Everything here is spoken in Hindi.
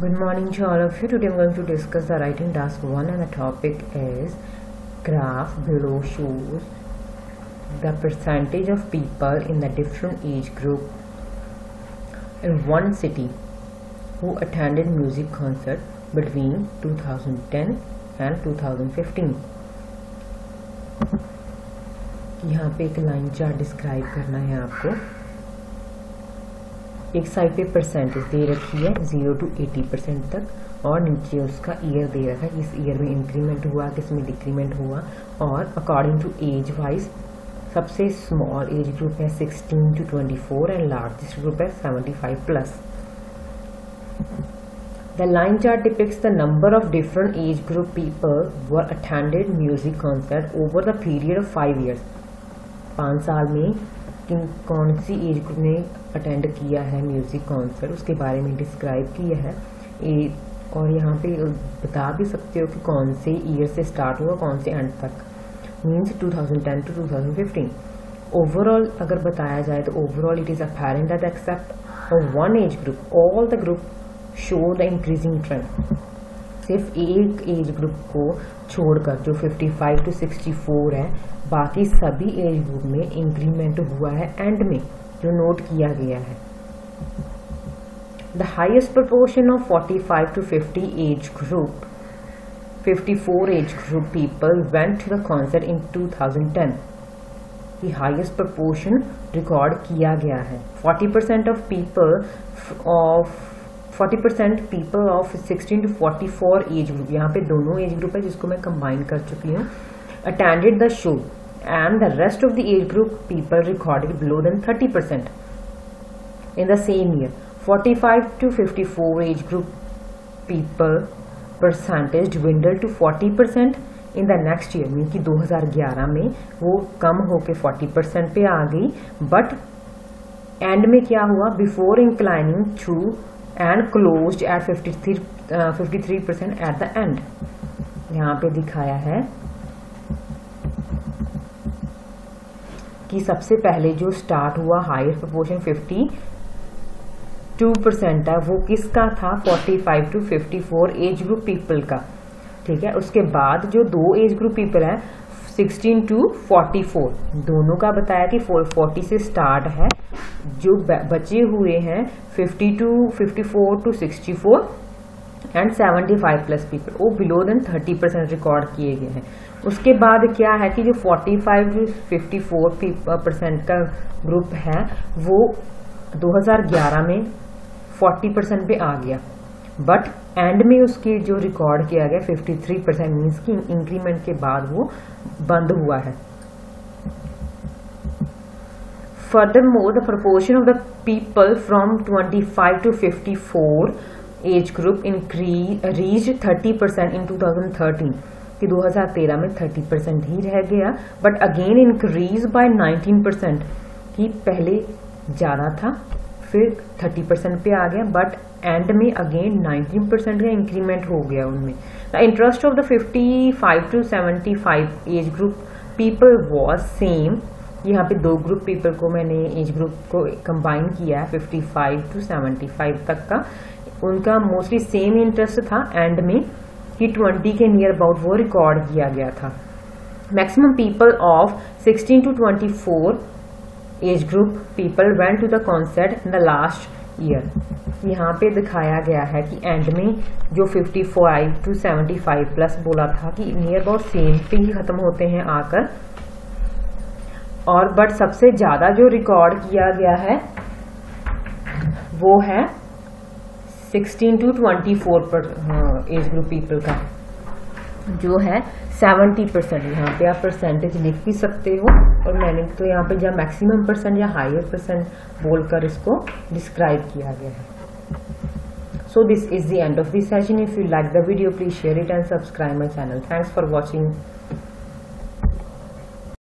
Good morning to all of you. Today I'm going to discuss the writing task 1 and the topic is graph below shows the percentage of people in the different age group in one city who attended music concert between 2010 and 2015. यहाँ पे एक लाइन चार्ट डिस्क्राइब करना है आपको। एक साइड पे परसेंटेज दे रखी है 0 to 80% तक और नीचे उसका ईयर दे रखा है, किस ईयर में इंक्रीमेंट हुआ, किस में डिक्रीमेंट हुआ और अकॉर्डिंग टू एज वाइज सबसे स्मॉल एज ग्रुप है 16 to 24 एंड लार्जेस्ट ग्रुप है 75+। The line chart depicts the number of different age group people were attended music concert over the period of 5 years. 5 साल में कौन सी एज ग्रुप ने अटेंड किया है म्यूजिक कॉन्सर्ट, उसके बारे में डिस्क्राइब किया है। और यहाँ पे बता भी सकते हो कि कौन से ईयर से स्टार्ट हुआ, कौन से एंड तक, मीन्स 2010 to 2015। ओवरऑल अगर बताया जाए तो overall it is apparent that except for one age group all the group show the increasing trend. सिर्फ एक एज ग्रुप को छोड़कर जो 55 to 64 है, बाकी सभी एज ग्रुप में इंक्रीमेंट हुआ है एंड में जो नोट किया गया है। The highest proportion of 45 to 50 age group 54 age group people went to the concert in 2010। The highest proportion record किया गया है। 40% of people of 16 to 44 age group, यहाँ पे दोनों एज ग्रुप है जिसको मैं कंबाइन कर चुकी हूँ, attended the show and the rest of the age group people recorded below than 30%. In the same year, 45 to 54 age group people percentage dwindled to 40%. In the next year, mean कि 2011 में वो कम होके 40% पे आ गई, बट एंड में क्या हुआ, before inclining through and closed at 53% at the end. यहाँ पे दिखाया है कि सबसे पहले जो स्टार्ट हुआ हाईएस्ट प्रोपोर्शन 52% था, वो किसका था, 45 to 54 एज ग्रुप पीपल का। ठीक है, उसके बाद जो दो एज ग्रुप पीपल है 16 to 44, दोनों का बताया कि 40 से स्टार्ट है। जो बचे हुए हैं 54 to 64 एंड 75+ पीपल, वो बिलो देन 30% रिकॉर्ड किए गए हैं। उसके बाद क्या है कि जो 45 to 54% का ग्रुप है वो 2011 में 40% पे आ गया, बट एंड में उसके जो रिकॉर्ड किया गया 53%, मीन्स की इंक्रीमेंट के बाद वो बंद हुआ है। Furthermore, the proportion of the people from 25 to 54 age group reached 30% in 2013, कि 2013 में 30% ही रह गया, बट अगेन इंक्रीज बाय 19%, कि पहले ज़्यादा था फिर 30% पे आ गया, बट एंड में अगेन 19% का इंक्रीमेंट हो गया उनमें। The interest of the 55 to 75 age group people was same. यहाँ पे दो ग्रुप पीपल को मैंने एज ग्रुप को कंबाइन किया है 55 to 75 तक का, उनका मोस्टली सेम इंटरेस्ट था एंड में कि 20 के नियर अबाउट वो रिकॉर्ड किया गया था। Maximum people of 16 to 24 age group people went to the concert in the last year. यहाँ पे दिखाया गया है कि एंड में जो 55 to 75+ बोला था कि नियर अबाउट सेम पे ही खत्म होते हैं आकर, और बट सबसे ज्यादा जो रिकॉर्ड किया गया है वो है 16 to 24 पर एज ग्रुप पीपल का, जो है 70%। यहाँ पे आप परसेंटेज लिख भी सकते हो, और मैंने तो यहाँ पे जब मैक्सिमम परसेंट या हायर परसेंट बोलकर इसको डिस्क्राइब किया गया है। So this is the end of this session. If you like the video, please share it and subscribe my channel. Thanks for watching.